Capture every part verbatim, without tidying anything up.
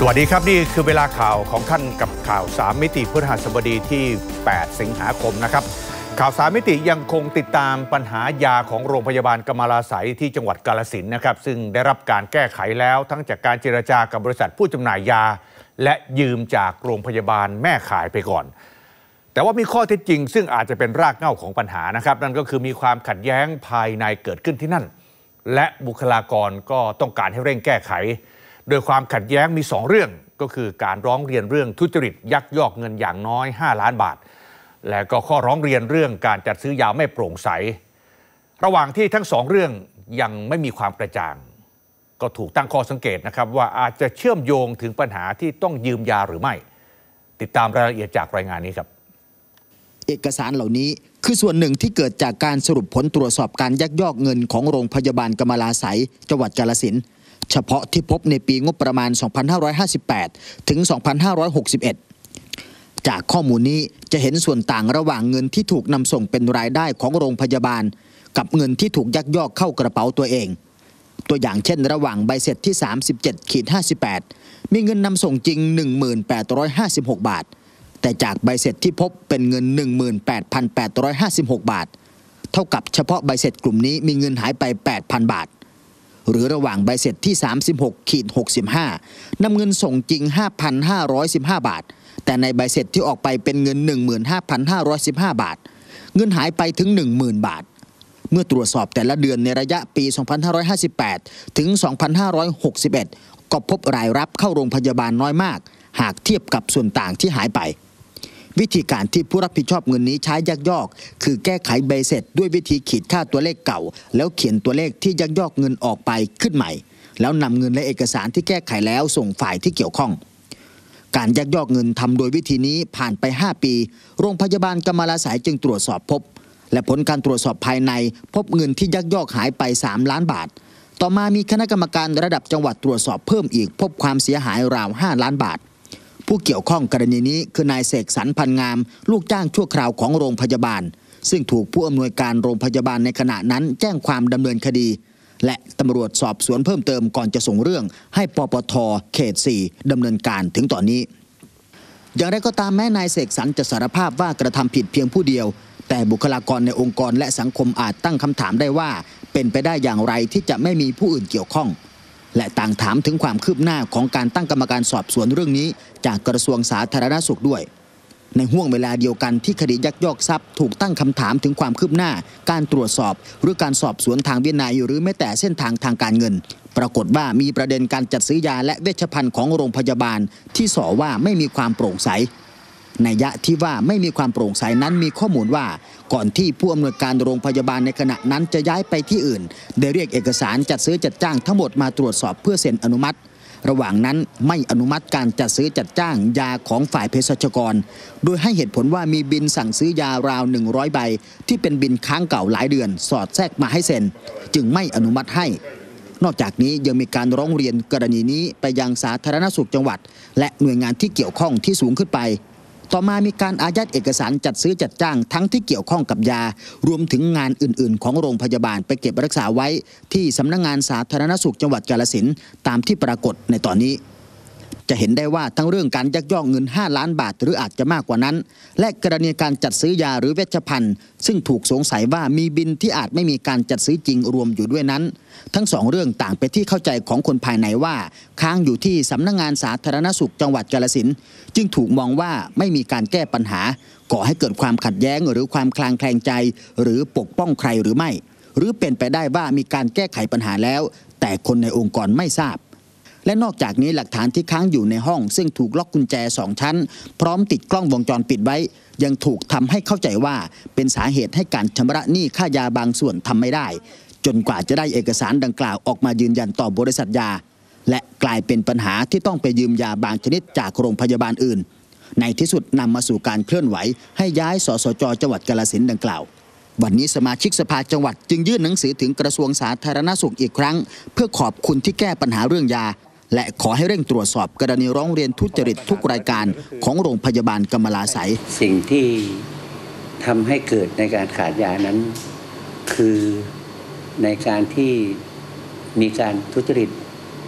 วัสดีครับนี่คือเวลาข่าวของท่านกับข่าวสามมิติพฤหัสบดีที่แปดสิงหาคมนะครับข่าวสามมิติยังคงติดตามปัญหายาของโรงพยาบาลกำมะลาไสยที่จังหวัดกาฬสินธุ์นะครับซึ่งได้รับการแก้ไขแล้วทั้งจากการเจรจากับบริษัทผู้จำหน่ายยาและยืมจากโรงพยาบาลแม่ข่ายไปก่อนแต่ว่ามีข้อเท็จจริงซึ่งอาจจะเป็นรากเหง้าของปัญหานะครับนั่นก็คือมีความขัดแย้งภายในเกิดขึ้นที่นั่นและบุคลากรก็ต้องการให้เร่งแก้ไขโดยความขัดแย้งมีสองเรื่องก็คือการร้องเรียนเรื่องทุจริตยักยอกเงินอย่างน้อยห้าล้านบาทและก็ข้อร้องเรียนเรื่องการจัดซื้อยาไม่โปร่งใสระหว่างที่ทั้งสองเรื่องยังไม่มีความกระจ่างก็ถูกตั้งข้อสังเกตนะครับว่าอาจจะเชื่อมโยงถึงปัญหาที่ต้องยืมยาหรือไม่ติดตามรายละเอียดจากรายงานนี้ครับเอกสารเหล่านี้คือส่วนหนึ่งที่เกิดจากการสรุปผลตรวจสอบการยักยอกเงินของโรงพยาบาลกำมะลาไสยจังหวัดกาฬสินธุ์เฉพาะที่พบในปีงบประมาณ สองพันห้าร้อยห้าสิบแปด ถึง สองพันห้าร้อยหกสิบเอ็ด จากข้อมูลนี้จะเห็นส่วนต่างระหว่างเงินที่ถูกนำส่งเป็นรายได้ของโรงพยาบาลกับเงินที่ถูกยักยอกเข้ากระเป๋าตัวเองตัวอย่างเช่นระหว่างใบเสร็จที่ สามสิบเจ็ด ห้าสิบแปด มีเงินนำส่งจริง หนึ่งหมื่นแปดร้อยห้าสิบหก บาทแต่จากใบเสร็จที่พบเป็นเงิน หนึ่งหมื่นแปดพันแปดร้อยห้าสิบหก บาทเท่ากับเฉพาะใบเสร็จกลุ่มนี้มีเงินหายไป แปดพัน บาทหรือระหว่างใบเสร็จที่ สามสิบหก หกสิบห้า นำเงินส่งจริง ห้าพันห้าร้อยสิบห้า บาทแต่ในใบเสร็จที่ออกไปเป็นเงิน หนึ่งหมื่นห้าพันห้าร้อยสิบห้า บาทเงินหายไปถึง หนึ่งหมื่น บาทเมื่อตรวจสอบแต่ละเดือนในระยะปี สองพันห้าร้อยห้าสิบแปด ถึง สองพันห้าร้อยหกสิบเอ็ด ก็พบรายรับเข้าโรงพยาบาลน้อยมากหากเทียบกับส่วนต่างที่หายไปวิธีการที่ผู้รับผิดชอบเงินนี้ใช้ยักยอกคือแก้ไขใบเสร็จด้วยวิธีขีดค่าตัวเลขเก่าแล้วเขียนตัวเลขที่ยักยอกเงินออกไปขึ้นใหม่แล้วนำเงินและเอกสารที่แก้ไขแล้วส่งฝ่ายที่เกี่ยวข้องการยักยอกเงินทำโดยวิธีนี้ผ่านไปห้าปีโรงพยาบาลกำมะลาไสยจึงตรวจสอบพบและผลการตรวจสอบภายในพบเงินที่ยักยอกหายไปสามล้านบาทต่อมามีคณะกรรมการระดับจังหวัดตรวจสอบเพิ่มอีกพบความเสียหายราวห้าล้านบาทผู้เกี่ยวข้องกรณีนี้คือนายเสกสรรพันงามลูกจ้างชั่วคราวของโรงพยาบาลซึ่งถูกผู้อำนวยการโรงพยาบาลในขณะนั้นแจ้งความดำเนินคดีและตำรวจสอบสวนเพิ่มเติมก่อนจะส่งเรื่องให้ปปท.เขตสี่ดำเนินการถึงตอนนี้อย่างไรก็ตามแม้นายเสกสรรจะสารภาพว่ากระทำผิดเพียงผู้เดียวแต่บุคลากรในองค์กรและสังคมอาจตั้งคำถามได้ว่าเป็นไปได้อย่างไรที่จะไม่มีผู้อื่นเกี่ยวข้องและต่างถามถึงความคืบหน้าของการตั้งกรรมการสอบสวนเรื่องนี้จากกระทรวงสาธารณสุขด้วยในห่วงเวลาเดียวกันที่คดียักยอกทรัพย์ถูกตั้งคำถามถึงความคืบหน้าการตรวจสอบหรือการสอบสวนทางวินัยหรือแม้แต่เส้นทางทางการเงินปรากฏว่ามีประเด็นการจัดซื้อยาและเวชภัณฑ์ของโรงพยาบาลที่ส่อว่าไม่มีความโปร่งใสนัยยะที่ว่าไม่มีความโปร่งใสนั้นมีข้อมูลว่าก่อนที่ผู้อำนวยการโรงพยาบาลในขณะนั้นจะย้ายไปที่อื่นได้เรียกเอกสารจัดซื้อจัดจ้างทั้งหมดมาตรวจสอบเพื่อเซ็นอนุมัติระหว่างนั้นไม่อนุมัติการจัดซื้อจัดจ้างยาของฝ่ายเภสัชกรโดยให้เหตุผลว่ามีบินสั่งซื้อยาราวหนึ่งร้อยใบที่เป็นบินค้างเก่าหลายเดือนสอดแทรกมาให้เซ็นจึงไม่อนุมัติให้นอกจากนี้ยังมีการร้องเรียนกรณีนี้ไปยังสาธารณสุขจังหวัดและหน่วยงานที่เกี่ยวข้องที่สูงขึ้นไปต่อมามีการอายัดเอกสารจัดซื้อจัดจ้างทั้งที่เกี่ยวข้องกับยารวมถึงงานอื่นๆของโรงพยาบาลไปเก็บรักษาไว้ที่สำนักงานสาธารณสุขจังหวัดกาฬสินธุ์ตามที่ปรากฏในตอนนี้จะเห็นได้ว่าทั้งเรื่องการยักยอกเงินห้าล้านบาทหรืออาจจะมากกว่านั้นและกรณีการจัดซื้อยาหรือเวชภัณฑ์ซึ่งถูกสงสัยว่ามีบินที่อาจไม่มีการจัดซื้อจริงรวมอยู่ด้วยนั้นทั้งสองเรื่องต่างไปที่เข้าใจของคนภายในว่าค้างอยู่ที่สำนักงานสาธารณสุขจังหวัดกาฬสินธุ์จึงถูกมองว่าไม่มีการแก้ปัญหาก่อให้เกิดความขัดแย้งหรือความคลางแคลงใจหรือปกป้องใครหรือไม่หรือเป็นไปได้ว่ามีการแก้ไขปัญหาแล้วแต่คนในองค์กรไม่ทราบและนอกจากนี้หลักฐานที่ค้างอยู่ในห้องซึ่งถูกล็อกกุญแจสองชั้นพร้อมติดกล้องวงจรปิดไว้ยังถูกทำให้เข้าใจว่าเป็นสาเหตุให้การชำระหนี้ค่ายาบางส่วนทำไม่ได้จนกว่าจะได้เอกสารดังกล่าวออกมายืนยันต่อบริษัทยาและกลายเป็นปัญหาที่ต้องไปยืมยาบางชนิดจากโรงพยาบาลอื่นในที่สุดนำมาสู่การเคลื่อนไหวให้ย้ายสสจ.จังหวัดกาฬสินธุ์ดังกล่าววันนี้สมาชิกสภาจังหวัดจึงยื่นหนังสือถึงกระทรวงสาธารณสุขอีกครั้งเพื่อขอบคุณที่แก้ปัญหาเรื่องยาและขอให้เร่งตรวจสอบกรณีร้องเรียนทุจริตทุกรายการของโรงพยาบาลกำมะลาไสยสิ่งที่ทำให้เกิดในการขาดยานั้นคือในการที่มีการทุจริต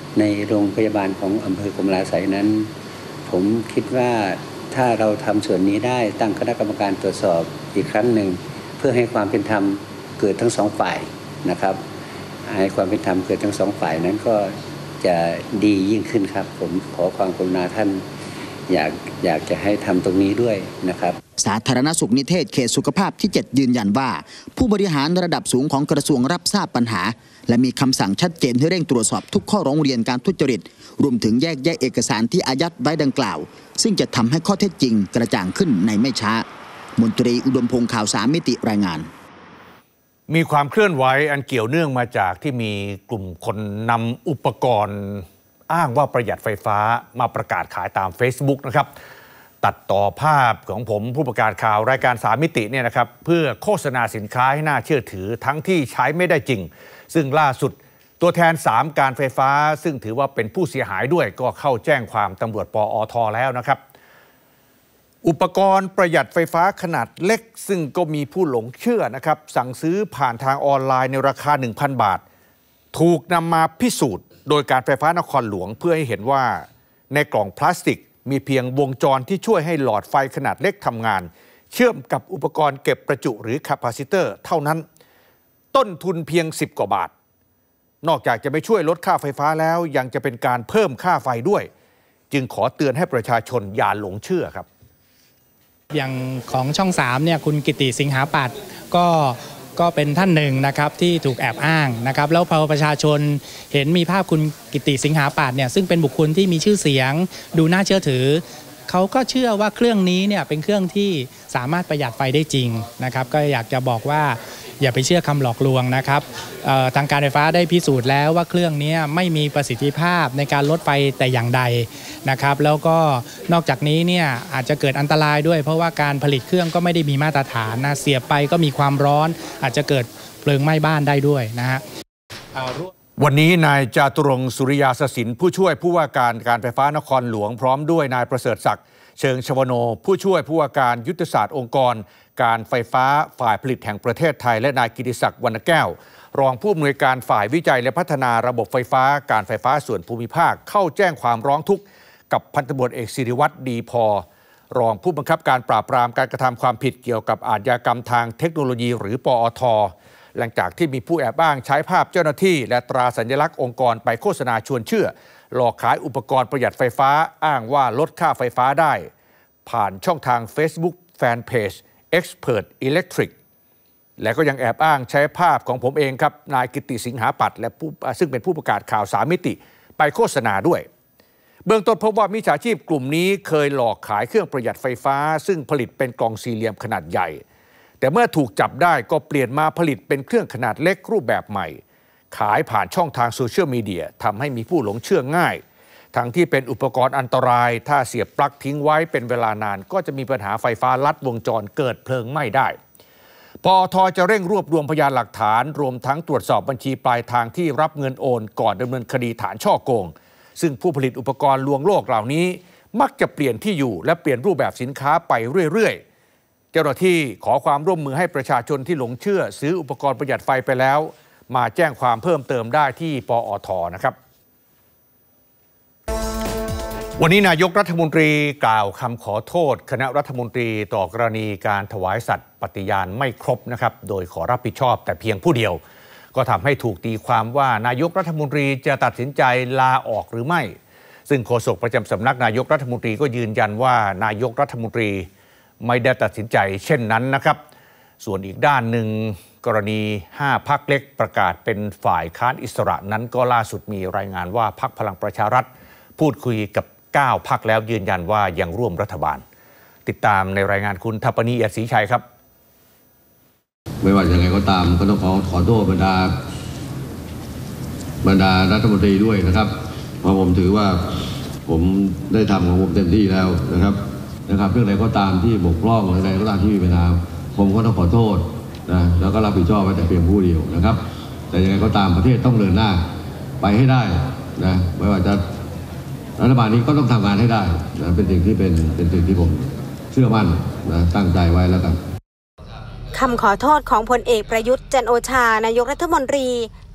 ในโรงพยาบาลของอำเภอกมลาไสยนั้นผมคิดว่าถ้าเราทำส่วนนี้ได้ตั้งคณะกรรมการตรวจสอบอีกครั้งหนึ่งเพื่อให้ความเป็นธรรมเกิดทั้งสองฝ่ายนะครับให้ความเป็นธรรมเกิดทั้งสองฝ่ายนั้นก็จะดียิ่งขึ้นครับผมขอความกรุณาท่านอยากอยากจะให้ทำตรงนี้ด้วยนะครับสาธารณสุขนิเทศเขตสุขภาพที่เจ็ดยืนยันว่าผู้บริหารระดับสูงของกระทรวงรับทราบปัญหาและมีคำสั่งชัดเจนให้เร่งตรวจสอบทุกข้อร้องเรียนการทุจริตรวมถึงแยกแยะเอกสารที่อายัดไว้ดังกล่าวซึ่งจะทำให้ข้อเท็จจริงกระจ่างขึ้นในไม่ช้ามนตรีอุดมพงษ์ข่าวสามมิติรายงานมีความเคลื่อนไหวอันเกี่ยวเนื่องมาจากที่มีกลุ่มคนนำอุปกรณ์อ้างว่าประหยัดไฟฟ้ามาประกาศขายตาม Facebook นะครับตัดต่อภาพของผมผู้ประกาศข่าวรายการสามมิติเนี่ยนะครับเพื่อโฆษณาสินค้าให้น่าเชื่อถือทั้งที่ใช้ไม่ได้จริงซึ่งล่าสุดตัวแทนสามการไฟฟ้าซึ่งถือว่าเป็นผู้เสียหายด้วยก็เข้าแจ้งความตำรวจปอท.แล้วนะครับอุปกรณ์ประหยัดไฟฟ้าขนาดเล็กซึ่งก็มีผู้หลงเชื่อนะครับสั่งซื้อผ่านทางออนไลน์ในราคา หนึ่งพัน บาทถูกนำมาพิสูจน์โดยการไฟฟ้านครหลวงเพื่อให้เห็นว่าในกล่องพลาสติกมีเพียงวงจรที่ช่วยให้หลอดไฟขนาดเล็กทำงานเชื่อมกับอุปกรณ์เก็บประจุหรือแคปาซิเตอร์เท่านั้นต้นทุนเพียงสิบกว่าบาทนอกจากจะไม่ช่วยลดค่าไฟฟ้าแล้วยังจะเป็นการเพิ่มค่าไฟด้วยจึงขอเตือนให้ประชาชนอย่าหลงเชื่อครับอย่างของช่องสามเนี่ยคุณกิติสิงหาปัตย์ก็ก็เป็นท่านหนึ่งนะครับที่ถูกแอบอ้างนะครับแล้วพอประชาชนเห็นมีภาพคุณกิติสิงหาปัตย์เนี่ยซึ่งเป็นบุคคลที่มีชื่อเสียงดูน่าเชื่อถือเขาก็เชื่อว่าเครื่องนี้เนี่ยเป็นเครื่องที่สามารถประหยัดไฟได้จริงนะครับก็อยากจะบอกว่าอย่าไปเชื่อคำหลอกลวงนะครับทางการไฟฟ้าได้พิสูจน์แล้วว่าเครื่องนี้ไม่มีประสิทธิภาพในการลดไฟแต่อย่างใดนะครับแล้วก็นอกจากนี้เนี่ยอาจจะเกิดอันตรายด้วยเพราะว่าการผลิตเครื่องก็ไม่ได้มีมาตรฐานนะเสียบไปก็มีความร้อนอาจจะเกิดเพลิงไหม้บ้านได้ด้วยนะฮะวันนี้นายจาตุรงค์สุริยาสสินผู้ช่วยผู้ว่าการการไฟฟ้านครหลวงพร้อมด้วยนายประเสริฐศักดิ์เชิงชวโนผู้ช่วยผู้ว่าการยุทธศาสตร์องค์กรการไฟฟ้าฝ่ายผลิตแห่งประเทศไทยและนายกิติศักดิ์วรรณแก้วรองผู้อำนวยการฝ่ายวิจัยและพัฒนาระบบไฟฟ้าการไฟฟ้าส่วนภูมิภาคเข้าแจ้งความร้องทุกข์กับพันตำรวจเอกศิริวัฒน์ดีพอรองผู้บังคับการปราบปรามการกระทำความผิดเกี่ยวกับอาชญากรรมทางเทคโนโลยีหรือปอท.หลังจากที่มีผู้แอบอ้างใช้ภาพเจ้าหน้าที่และตราสัญลักษณ์องค์กรไปโฆษณาชวนเชื่อหลอกขายอุปกรณ์ประหยัดไฟฟ้าอ้างว่าลดค่าไฟฟ้าได้ผ่านช่องทาง Facebook Fanpage Expert Electric และก็ยังแอบอ้างใช้ภาพของผมเองครับนายกิติสิงหาปัตย์และผู้ซึ่งเป็นผู้ประกาศข่าวสามมิติไปโฆษณาด้วยเบื้องต้นพบว่ามิจฉาชีพกลุ่มนี้เคยหลอกขายเครื่องประหยัดไฟฟ้าซึ่งผลิตเป็นกล่องสี่เหลี่ยมขนาดใหญ่แต่เมื่อถูกจับได้ก็เปลี่ยนมาผลิตเป็นเครื่องขนาดเล็กรูปแบบใหม่ขายผ่านช่องทางโซเชียลมีเดียทำให้มีผู้หลงเชื่อง่ายทั้งที่เป็นอุปกรณ์อันตรายถ้าเสียบปลั๊กทิ้งไว้เป็นเวลานานก็จะมีปัญหาไฟฟ้าลัดวงจรเกิดเพลิงไหม้ได้ปอท.จะเร่งรวบรวมพยานหลักฐานรวมทั้งตรวจสอบบัญชีปลายทางที่รับเงินโอนก่อนดำเนินคดีฐานฉ้อโกงซึ่งผู้ผลิตอุปกรณ์ลวงโลกเหล่านี้มักจะเปลี่ยนที่อยู่และเปลี่ยนรูปแบบสินค้าไปเรื่อยๆเจ้าหน้าที่ขอความร่วมมือให้ประชาชนที่หลงเชื่อซื้ออุปกรณ์ประหยัดไฟไปแล้วมาแจ้งความเพิ่มเติมได้ที่ปอท.นะครับวันนี้นายกรัฐมนตรีกล่าวคำขอโทษคณะรัฐมนตรีต่อกรณีการถวายสัตย์ปฏิญาณไม่ครบนะครับโดยขอรับผิดชอบแต่เพียงผู้เดียวก็ทำให้ถูกตีความว่านายกรัฐมนตรีจะตัดสินใจลาออกหรือไม่ซึ่งโฆษกประจำสำนักนายกรัฐมนตรีก็ยืนยันว่านายกรัฐมนตรีไม่ได้ตัดสินใจเช่นนั้นนะครับส่วนอีกด้านหนึ่งกรณีห้าพรรคเล็กประกาศเป็นฝ่ายค้านอิสระนั้นก็ล่าสุดมีรายงานว่าพรรคพลังประชารัฐพูดคุยกับเก้าพรรคแล้วยืนยันว่ายังร่วมรัฐบาลติดตามในรายงานคุณทัปปณีเอียดศรีชัยครับไม่ว่าอย่างไรก็ตามก็ต้องขอขอโทษบรรดาบรรดารัฐมนตรีด้วยนะครับเพราะผมถือว่าผมได้ทำของผมเต็มที่แล้วนะครับนะครับเรื่องใดก็ตามที่บกพร่องเรื่องใดก็ตามที่มีปัญหาผมก็ต้องขอโทษนะแล้วก็รับผิดชอบไว้แต่เพียงผู้เดียวนะครับแต่ยังไงก็ตามประเทศต้องเดินหน้าไปให้ได้นะไม่ว่าจะรัฐบาลนี้ก็ต้องทำงานให้ได้นะเป็นสิ่งที่เป็นเป็นสิ่งที่ผมเชื่อมั่นนะตั้งใจไว้แล้วกันคำขอโทษของพลเอกประยุทธ์จันทร์โอชานายกรัฐมนตรี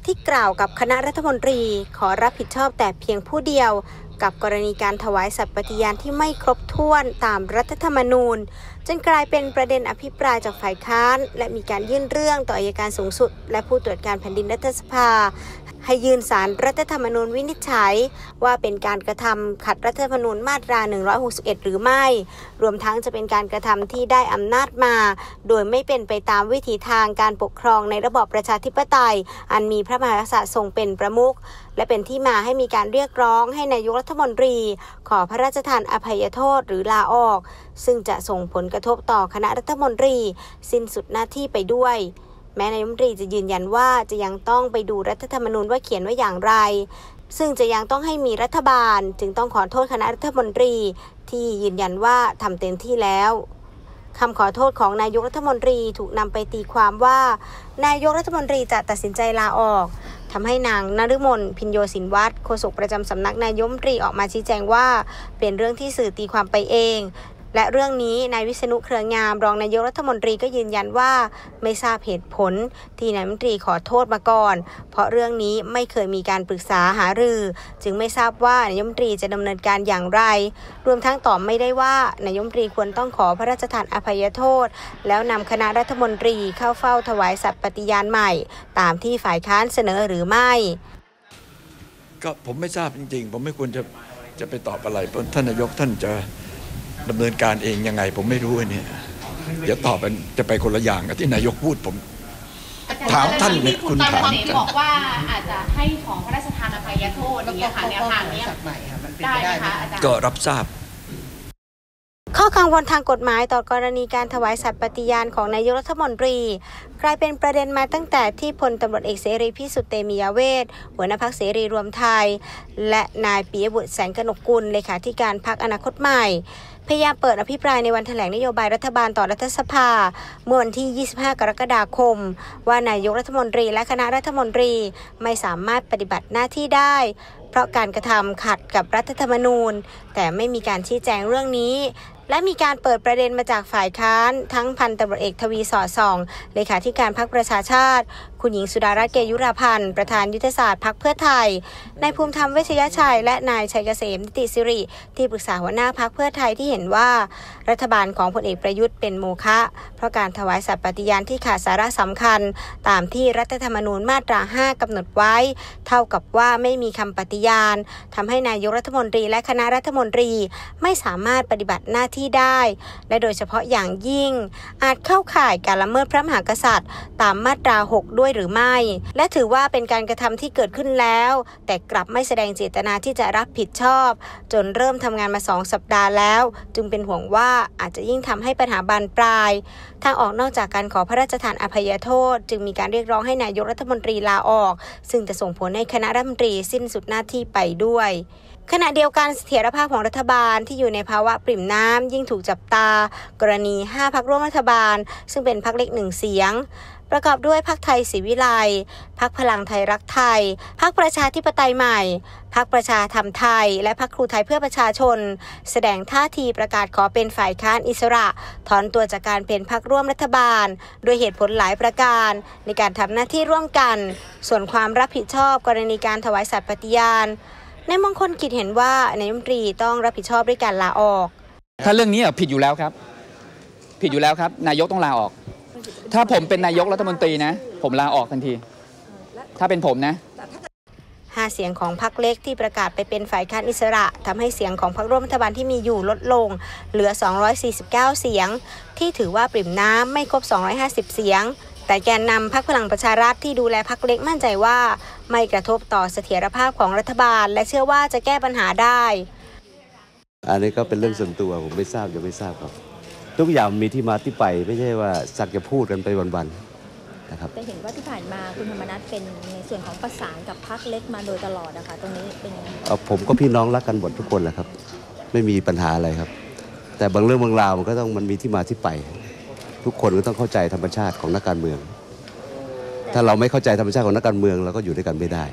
ที่กล่าวกับคณะรัฐมนตรีขอรับผิดชอบแต่เพียงผู้เดียวกับกรณีการถวายสัตย์ปฏิญาณที่ไม่ครบถ้วนตามรัฐธรรมนูญจนกลายเป็นประเด็นอภิปรายจากฝ่ายค้านและมีการยื่นเรื่องต่ออัยการสูงสุดและผู้ตรวจการแผ่นดินรัฐสภาให้ยื่นศาลรัฐธรรมนูญวินิจฉัยว่าเป็นการกระทำขัดรัฐธรรมนูญมาตราหนึ่งร้อยหกสิบเอ็ดหรือไม่รวมทั้งจะเป็นการกระทำที่ได้อำนาจมาโดยไม่เป็นไปตามวิถีทางการปกครองในระบอบประชาธิปไตยอันมีพระมหากษัตริย์ทรงเป็นประมุขและเป็นที่มาให้มีการเรียกร้องให้นายกรัฐมนตรีขอพระราชทานอภัยโทษหรือลาออกซึ่งจะส่งผลกระทบต่อคณะรัฐมนตรีสิ้นสุดหน้าที่ไปด้วยแม้นายกรัฐมนตรีจะยืนยันว่าจะยังต้องไปดูรัฐธรรมนูญว่าเขียนไว้อย่างไรซึ่งจะยังต้องให้มีรัฐบาลจึงต้องขอโทษคณะรัฐมนตรีที่ยืนยันว่าทำเต็มที่แล้วคำขอโทษของนายกรัฐมนตรีถูกนำไปตีความว่านายกรัฐมนตรีจะตัดสินใจลาออกทำให้นางนฤมลพิญโยสินวัตรโฆษกประจำสำนักนายกรัฐมนตรีออกมาชี้แจงว่าเป็นเรื่องที่สื่อตีความไปเองและเรื่องนี้นายวิษณุเครืองามรองนายกรัฐมนตรีก็ยืนยันว่าไม่ทราบเหตุผลที่นายกรัฐมนตรีขอโทษมาก่อนเพราะเรื่องนี้ไม่เคยมีการปรึกษาหารือจึงไม่ทราบว่านายกรัฐมนตรีจะดำเนินการอย่างไรรวมทั้งตอบไม่ได้ว่านายกรัฐมนตรีควรต้องขอพระราชทานอภัยโทษแล้วนำคณะรัฐมนตรีเข้าเฝ้าถวายสัตย์ปฏิญาณใหม่ตามที่ฝ่ายค้านเสนอหรือไม่ก็ผมไม่ทราบจริงๆผมไม่ควรจะจะไปตอบอะไรเพราะท่านนายกท่านจะดำเนินการเองยังไงผมไม่รู้เนี่ยเดี๋ยวตอบเป็นจะไปคนละอย่างกับที่นายกพูดผมถามท่านเนี่ยคุณถามบอกว่าอาจจะให้ของพระราชทานอภัยโทษอย่างเงี้ยค่ะแนวทางนี้ได้ไหมคะอาจารย์ก็รับทราบข้อกังวลทางกฎหมายต่อกรณีการถวายสัตย์ปฏิญาณของนายกรัฐมนตรีกลายเป็นประเด็นมาตั้งแต่ที่พลตำรวจเอกเสรีพิสุทธิ์เตมียเวทหัวหน้าพรรคเสรีรวมไทยและนายปิยบุตรแสงกนกกุลเลขาธิการพรรคอนาคตใหม่พยายามเปิดอภิปรายในวันแถลงนโยบายรัฐบาลต่อรัฐสภาเมื่อวันที่ยี่สิบห้ากรกฎาคมว่านายกรัฐมนตรีและคณะรัฐมนตรีไม่สามารถปฏิบัติหน้าที่ได้เพราะการกระทำขัดกับรัฐธรรมนูญแต่ไม่มีการชี้แจงเรื่องนี้และมีการเปิดประเด็นมาจากฝ่ายค้านทั้งพันตำรวจเอกทวีสอดส่องเลขาธิการพรรคประชาชาติคุณหญิงสุดารัตน์เกยุราพันธ์ประธานยุทธศาสตร์พรรคเพื่อไทยนายภูมิธรรมเวชยชัยและนายชัยเกษมนิติสิริที่ปรึกษาหัวหน้าพรรคเพื่อไทยที่เห็นว่ารัฐบาลของพลเอกประยุทธ์เป็นโมฆะเพราะการถวายสัตย์ปฏิญาณที่ขาดสาระสำคัญตามที่รัฐธรรมนูญมาตราห้ากำหนดไว้เท่ากับว่าไม่มีคำปฏิญาณทำให้นายกรัฐมนตรีและคณะรัฐมนตรีไม่สามารถปฏิบัติหน้าที่ได้และโดยเฉพาะอย่างยิ่งอาจเข้าข่ายการละเมิดพระมหากษัตริย์ตามมาตราหกด้วยหรือไม่และถือว่าเป็นการกระทำที่เกิดขึ้นแล้วแต่กลับไม่แสดงเจตนาที่จะรับผิดชอบจนเริ่มทำงานมาสองสัปดาห์แล้วจึงเป็นห่วงว่าอาจจะยิ่งทำให้ปัญหาบานปลายทางออกนอกจากการขอพระราชทานอภัยโทษจึงมีการเรียกร้องให้นายกรัฐมนตรีลาออกซึ่งจะส่งผลให้คณะรัฐมนตรีสิ้นสุดหน้าที่ไปด้วยขณะเดียวกันเสถียรภาพของรัฐบาลที่อยู่ในภาวะปริ่มน้ำยิ่งถูกจับตากรณีห้าพรรคร่วมรัฐบาลซึ่งเป็นพรรคเล็กหนึ่งเสียงประกอบด้วยพรรคไทยศรีวิไลย์พรรคพลังไทยรักไทยพรรคประชาธิปไตยใหม่พรรคประชาธรรมไทยและพรรคครูไทยเพื่อประชาชนแสดงท่าทีประกาศขอเป็นฝ่ายค้านอิสระถอนตัวจากการเป็นพรรคร่วมรัฐบาลโดยเหตุผลหลายประการในการทำหน้าที่ร่วมกันส่วนความรับผิดชอบกรณีการถวายสัตย์ปฏิญาณนายมงคลกิจเห็นว่านายกรัฐมนตรีต้องรับผิดชอบด้วยการลาออกถ้าเรื่องนี้ผิดอยู่แล้วครับผิดอยู่แล้วครับนายกต้องลาออกถ้าผมเป็นนายกรัฐมนตรีนะผมลาออกทันทีถ้าเป็นผมนะห้าเสียงของพรรคเล็กที่ประกาศไปเป็นฝ่ายค้านอิสระทำให้เสียงของพรรคร่วมรัฐบาลที่มีอยู่ลดลงเหลือสองร้อยสี่สิบเก้าเสียงที่ถือว่าปริ่มน้ำไม่ครบสองร้อยห้าสิบเสียงแต่แกนนำพรรคพลังประชารัฐที่ดูแลพรรคเล็กมั่นใจว่าไม่กระทบต่อเสถียรภาพของรัฐบาลและเชื่อว่าจะแก้ปัญหาได้อันนี้ก็เป็นเรื่องส่วนตัวผมไม่ทราบจะไม่ทราบครับทุกอย่างมีที่มาที่ไปไม่ใช่ว่าสักจะพูดกันไปวันๆนะครับแต่เห็นว่าที่ผ่านมาคุณธรรมนัสเป็นในส่วนของประสานกับพรรคเล็กมาโดยตลอดนะคะตรงนี้เป็นยังไงผมก็พี่น้องรักกันหมดทุกคนแหละครับไม่มีปัญหาอะไรครับแต่บางเรื่องบางราวมันก็ต้องมันมีที่มาที่ไปทุกคนก็ต้องเข้าใจธรรมชาติของนักการเมืองถ้าเราไม่เข้าใจธรรมชาติของนักการเมืองเราก็อยู่ด้วยกันไม่ได้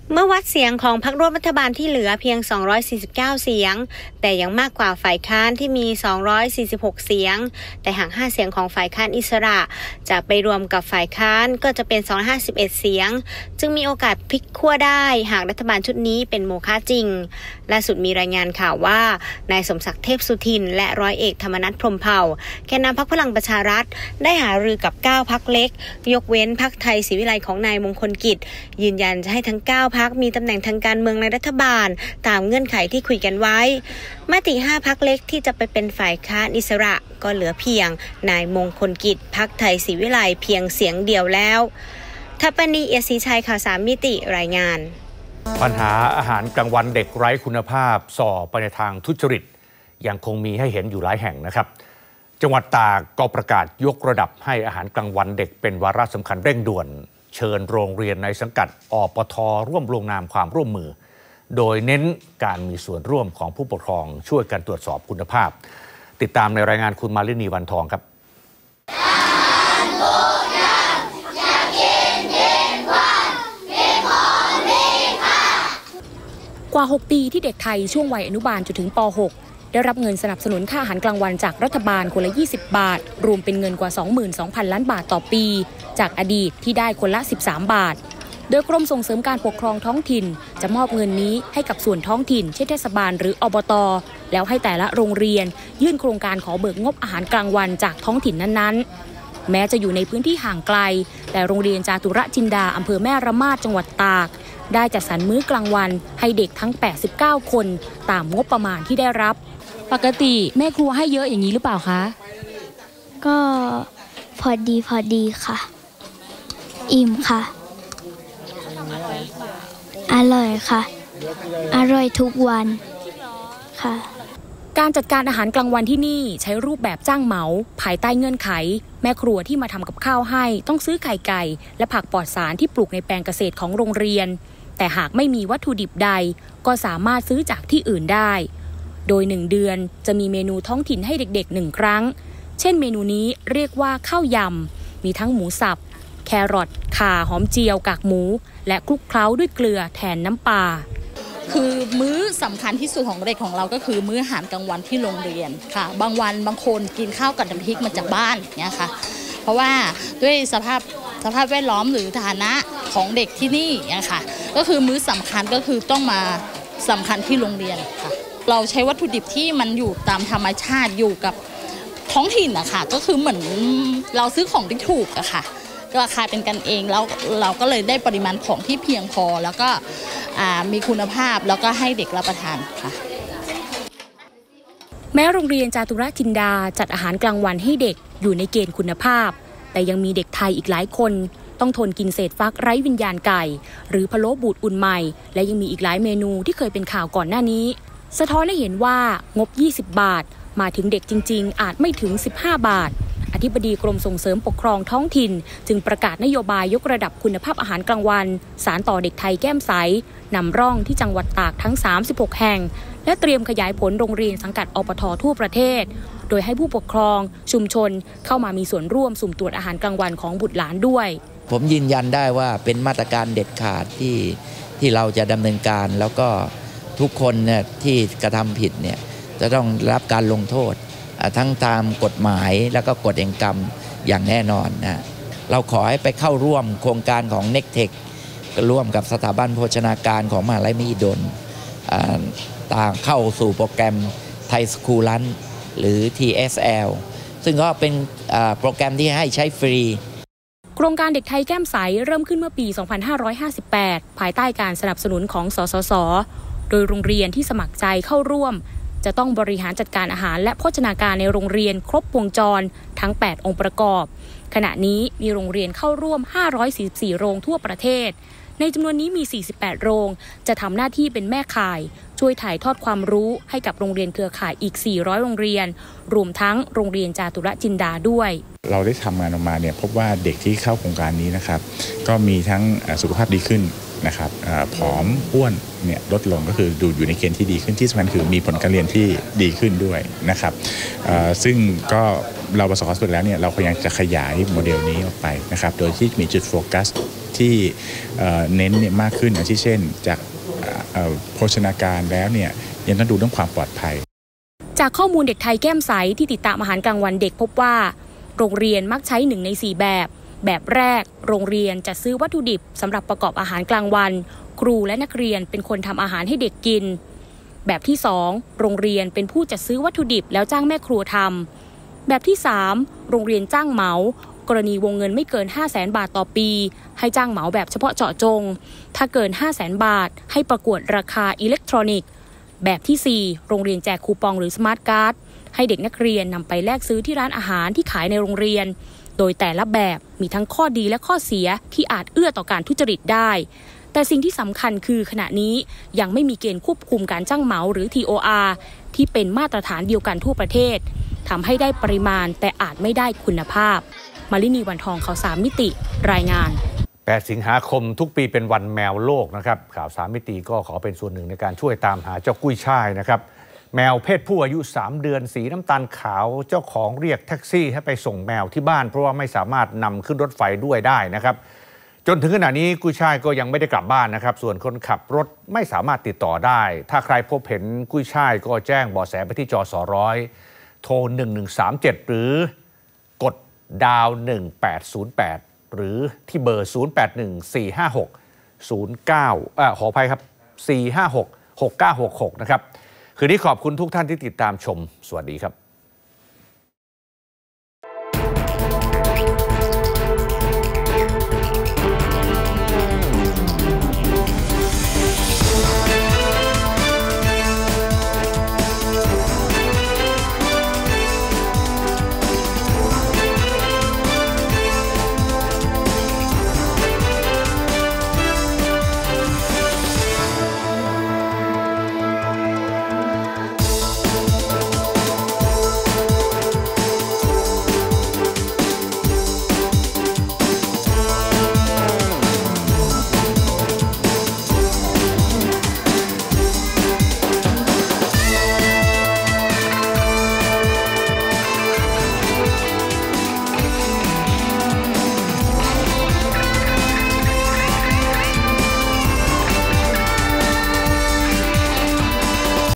เมื่อวัดเสียงของพรรคร่วมรัฐบาลที่เหลือเพียงสองร้อยสี่สิบเก้าเสียงแต่ยังมากกว่าฝ่ายค้านที่มีสองร้อยสี่สิบหกเสียงแต่หากห้าเสียงของฝ่ายค้านอิสระจะไปรวมกับฝ่ายค้านก็จะเป็นสองร้อยห้าสิบเอ็ดเสียงจึงมีโอกาสพลิกขั้วได้หากรัฐบาลชุดนี้เป็นโมฆะจริงล่าสุดมีรายงานข่าวว่านายสมศักดิ์เทพสุทินและร้อยเอกธรรมนัสพรหมเผ่าแกนนำพรรคพลังประชารัฐได้หารือกับเก้าพรรคเล็กยกเว้นพรรคไทยศรีวิไลของนายมงคลกิจยืนยันจะให้ทั้งเก้าพรรคมีตำแหน่งทางการเมืองในรัฐบาลตามเงื่อนไขที่คุยกันไว้มติห้าพรรคเล็กที่จะไปเป็นฝ่ายค้านอิสระก็เหลือเพียงนายมงคลกิจพรรคไทยศรีวิไลเพียงเสียงเดียวแล้วทัปปณี เอียดศรีชัยข่าวสามมิติรายงานปัญหาอาหารกลางวันเด็กไร้คุณภาพส่อไปในทางทุจริตยังคงมีให้เห็นอยู่หลายแห่งนะครับจังหวัดตากก็ประกาศยกระดับให้อาหารกลางวันเด็กเป็นวาระสำคัญเร่งด่วนเชิญโรงเรียนในสังกัดอปท.ร่วมลงนามความร่วมมือโดยเน้นการมีส่วนร่วมของผู้ปกครองช่วยกันตรวจสอบคุณภาพติดตามในรายงานคุณมาลินีวันทองครับกว่าหกปีที่เด็กไทยช่วงวัยอนุบาลจนถึงป หก ได้รับเงินสนับสนุนค่าอาหารกลางวันจากรัฐบาลคนละยี่สิบบาทรวมเป็นเงินกว่า สองหมื่นสองพัน ล้านบาทต่อปีจากอดีตที่ได้คนละสิบสามบาทโดยกรมส่งเสริมการปกครองท้องถิ่นจะมอบเงินนี้ให้กับส่วนท้องถิ่นเช่นเทศบาลหรืออบต.แล้วให้แต่ละโรงเรียนยื่นโครงการขอเบิกงบอาหารกลางวันจากท้องถิ่นนั้นๆแม้จะอยู่ในพื้นที่ห่างไกลแต่โรงเรียนจาตุรจินดาอำเภอแม่ระมาดจังหวัดตากได้จัดสรรมื้อกลางวันให้เด็กทั้งแปดสิบเก้าคนตามงบประมาณที่ได้รับปกติแม่ครัวให้เยอะอย่างนี้หรือเปล่าคะก็พอดีพอดีค่ะอิ่มค่ะอร่อยค่ะอร่อยทุกวันค่ะการจัดการอาหารกลางวันที่นี่ใช้รูปแบบจ้างเหมาภายใต้เงื่อนไขแม่ครัวที่มาทำกับข้าวให้ต้องซื้อไข่ไก่และผักปลอดสารที่ปลูกในแปลงเกษตรของโรงเรียนแต่หากไม่มีวัตถุดิบใดก็สามารถซื้อจากที่อื่นได้โดยหนึ่งเดือนจะมีเมนูท้องถิ่นให้เด็กๆหนึ่งครั้งเช่นเมนูนี้เรียกว่าข้าวยำมีทั้งหมูสับแครอทข่าหอมเจียวกากหมูและคลุกเคล้าด้วยเกลือแทนน้ำปลาคือมื้อสำคัญที่สุดของเด็กของเราก็คือมื้ออาหารกลางวันที่โรงเรียนค่ะบางวันบางคนกินข้าวกับน้ำพริกมาจากบ้านเนี่ยค่ะเพราะว่าด้วยสภาพสภาพแวดล้อมหรือฐานะของเด็กที่นี่เนี่ยค่ะก็คือมื้อสำคัญก็คือต้องมาสำคัญที่โรงเรียนค่ะเราใช้วัตถุดิบที่มันอยู่ตามธรรมชาติอยู่กับท้องถิ่นอะค่ะก็คือเหมือนเราซื้อของที่ถูกอะค่ะราคาเป็นกันเองแล้วเราก็เลยได้ปริมาณของที่เพียงพอแล้วก็มีคุณภาพแล้วก็ให้เด็กรับประทานค่ะแม้โรงเรียนจาตุรจินดาจัดอาหารกลางวันให้เด็กอยู่ในเกณฑ์คุณภาพแต่ยังมีเด็กไทยอีกหลายคนต้องทนกินเศษฟักไร้วิญญาณไก่หรือพะโล้บูดอุ่นใหม่และยังมีอีกหลายเมนูที่เคยเป็นข่าวก่อนหน้านี้สะท้อนให้เห็นว่างบยี่สิบบาทมาถึงเด็กจริงๆอาจไม่ถึงสิบห้าบาทอธิบดีกรมส่งเสริมปกครองท้องถิ่นจึงประกาศนโยบายยกระดับคุณภาพอาหารกลางวันสานต่อเด็กไทยแก้มใสนำร่องที่จังหวัดตากทั้งสามสิบหกแห่งและเตรียมขยายผลโรงเรียนสังกัดอปท.ทั่วประเทศโดยให้ผู้ปกครองชุมชนเข้ามามีส่วนร่วมสุ่มตรวจอาหารกลางวันของบุตรหลานด้วยผมยืนยันได้ว่าเป็นมาตรการเด็ดขาดที่ที่เราจะดำเนินการแล้วก็ทุกคนเนี่ยที่กระทำผิดเนี่ยจะต้องรับการลงโทษทั้งตามกฎหมายแล้วก็กฎแห่งกรรมอย่างแน่นอนนะเราขอให้ไปเข้าร่วมโครงการของ เน็กเทค ร่วมกับสถาบันโภชนาการของมหาลัยมหิดลต่างเข้าสู่โปรแกรมไทยสคูลลันหรือ ที เอส แอล ซึ่งก็เป็นโปรแกรมที่ให้ใช้ฟรีโครงการเด็กไทยแก้มใสเริ่มขึ้นเมื่อปี สองพันห้าร้อยห้าสิบแปด ภายใต้การสนับสนุนของสสส.โดยโรงเรียนที่สมัครใจเข้าร่วมจะต้องบริหารจัดการอาหารและโภชนาการในโรงเรียนครบวงจรทั้งแปดองค์ประกอบขณะนี้มีโรงเรียนเข้าร่วมห้าร้อยสี่สิบสี่โรงทั่วประเทศในจำนวนนี้มีสี่สิบแปดโรงจะทำหน้าที่เป็นแม่ข่ายช่วยถ่ายทอดความรู้ให้กับโรงเรียนเครือข่ายอีกสี่ร้อยโรงเรียนรวมทั้งโรงเรียนจาตุรจินดาด้วยเราได้ทำงานออกมาเนี่ยพบว่าเด็กที่เข้าโครงการนี้นะครับก็มีทั้งสุขภาพดีขึ้นนะครับผอมอ้วนเนี่ยลดลงก็คือดูอยู่ในเกณฑ์ที่ดีขึ้นที่สำคัญคือมีผลการเรียนที่ดีขึ้นด้วยนะครับซึ่งก็เราประสบความสำเร็จแล้วเนี่ยเราพยายามจะขยายโมเดลนี้ออกไปนะครับโดยที่มีจุดโฟกัสที่เน้นเนี่ยมากขึ้นอย่างเช่นจากโภชนาการแล้วเนี่ยยังต้องดูเรื่องความปลอดภัยจากข้อมูลเด็กไทยแก้มใสที่ติดตามอาหารกลางวันเด็กพบว่าโรงเรียนมักใช้หนึ่งในสี่แบบแบบแรกโรงเรียนจะซื้อวัตถุดิบสำหรับประกอบอาหารกลางวันครูและนักเรียนเป็นคนทำอาหารให้เด็กกินแบบที่สองโรงเรียนเป็นผู้จัดซื้อวัตถุดิบแล้วจ้างแม่ครัวทำแบบที่สามโรงเรียนจ้างเหมากรณีวงเงินไม่เกิน ห้าแสน บาทต่อปีให้จ้างเหมาแบบเฉพาะเจาะจงถ้าเกิน ห้าแสน บาทให้ประกวดราคาอิเล็กทรอนิกส์แบบที่สี่โรงเรียนแจกคูปองหรือสมาร์ทการ์ดให้เด็กนักเรียนนำไปแลกซื้อที่ร้านอาหารที่ขายในโรงเรียนโดยแต่ละแบบมีทั้งข้อดีและข้อเสียที่อาจเอื้อต่อการทุจริตได้แต่สิ่งที่สำคัญคือขณะนี้ยังไม่มีเกณฑ์ควบคุมการจ้างเหมาหรือ ที โอ อาร์ ที่เป็นมาตรฐานเดียวกันทั่วประเทศทำให้ได้ปริมาณแต่อาจไม่ได้คุณภาพมาลินีวันทองข่าวสามมิติรายงานแปดสิงหาคมทุกปีเป็นวันแมวโลกนะครับข่าวสามมิติก็ขอเป็นส่วนหนึ่งในการช่วยตามหาเจ้ากุ้ยช่ายนะครับแมวเพศผู้อายุสามเดือนสีน้ำตาลขาวเจ้าของเรียกแท็กซี่ให้ไปส่งแมวที่บ้านเพราะว่าไม่สามารถนำขึ้นรถไฟด้วยได้นะครับจนถึงขณะนี้กุ้ยช่ายก็ยังไม่ได้กลับบ้านนะครับส่วนคนขับรถไม่สามารถติดต่อได้ถ้าใครพบเห็นกุ้ยช่ายก็แจ้งเบาะแสไปที่จสร้อยโทรหนึ่งหนึ่งสามเจ็ดหรือกดดาวหนึ่งแปดศูนย์แปดหรือที่เบอร์ศูนย์ แปด หนึ่ง สี่ ห้า หก ศูนย์ เก้าเอ่อขออภัยครับสี่ ห้า หก หก เก้า หก หกนะครับคืนนี้ขอบคุณทุกท่านที่ติดตามชมสวัสดีครับ